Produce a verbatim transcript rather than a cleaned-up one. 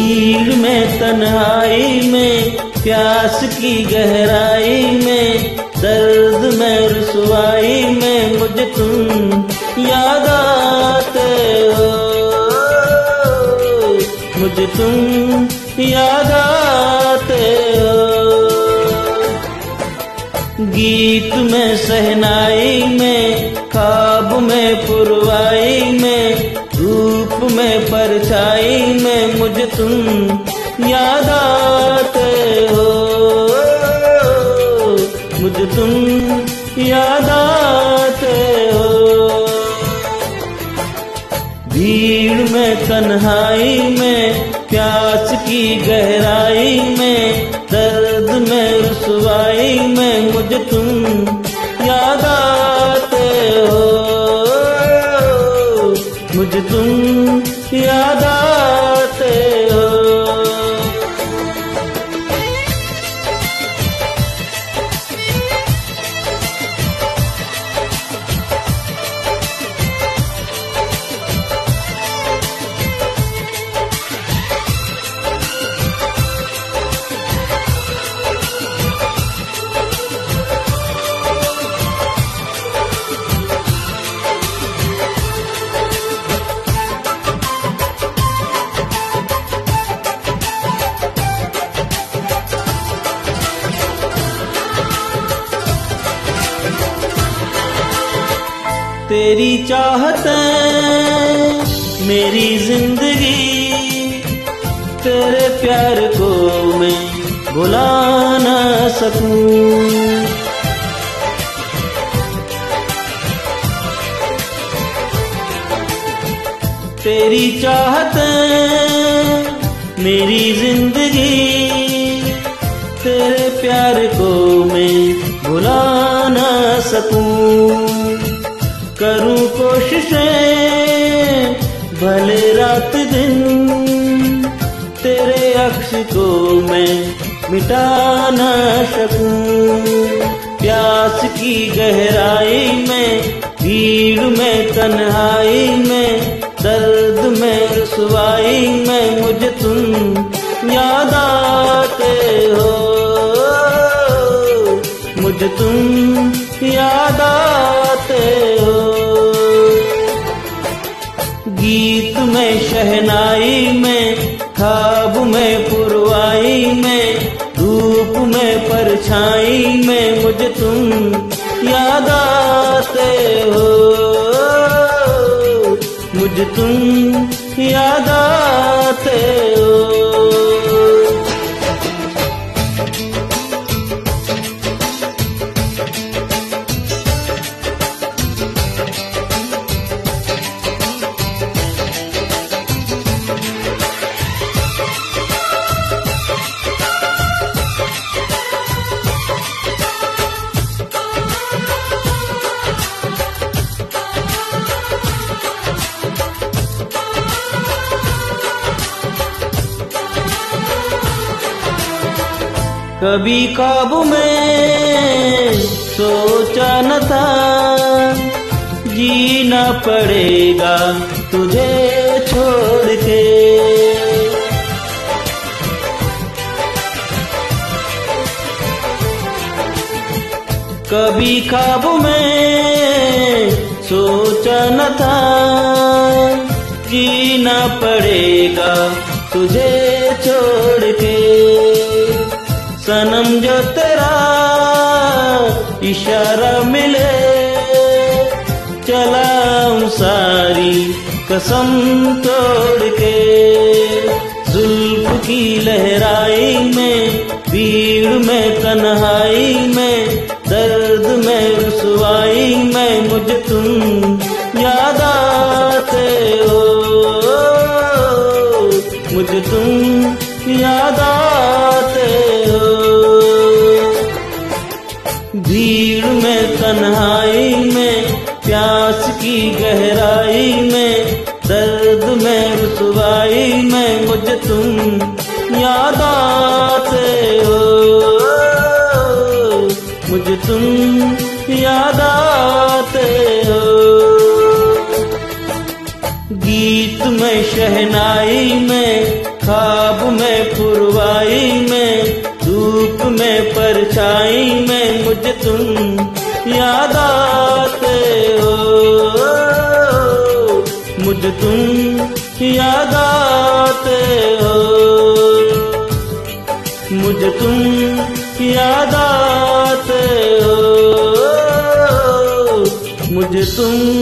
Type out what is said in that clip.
भीड़ में तन्हाई में, प्यास की गहराई में, दर्द में रुसवाई में मुझे तुम याद आते हो, मुझे तुम याद आते हो। गीत में सहनाई में, ख्वाब में पुरवाई में, धूप में परछाई में मुझे तुम याद आते हो, मुझे तुम याद आते हो। भीड़ में तन्हाई में, प्यास की गहराई में, दर्द में रुसवाई में मुझे तुम याद आते हो, मुझे तुम याद आते हो। तेरी चाहतें मेरी जिंदगी, तेरे प्यार को मैं भुला ना सकूं। तेरी चाहतें मेरी जिंदगी, तेरे प्यार को मैं भुला ना सकूं। करूं कोशिशें भले रात दिन, तेरे अक्स को मैं मिटा ना सकूं। प्यास की गहराई में, भीड़ में तन्हाई में, दर्द में रुसवाई में मुझे तुम याद आते हो, मुझे तुम याद आते हो। गीत में शहनाई में, ख्वाब में पुरवाई में, धूप में परछाई में मुझे तुम याद आते हो, मुझे तुम याद आते हो। कभी ख्वाब में सोचा न था, जीना पड़ेगा तुझे छोड़ के। कभी ख्वाब में सोचा न था, जीना पड़ेगा तुझे छोड़ के। सनम जो तेरा इशारा मिले, चलाऊं सारी कसम तोड़ के। जुल्फ की लहराई में, भीड़ में तन्हाई में, दर्द में रुसवाई में मुझे तुम याद आते हो, मुझे तुम याद आते हो। भीड़ में तन्हाई में, प्यास की गहराई में, दर्द में रुसवाई में मुझे तुम याद आते हो, मुझे तुम याद आते हो। गीत में शहनाई में, ख्वाब में पुरवाई में, धूप में परछाई में मुझे तुम याद आते हो, मुझे तुम याद आते हो, मुझे तुम याद आते हो, मुझे तुम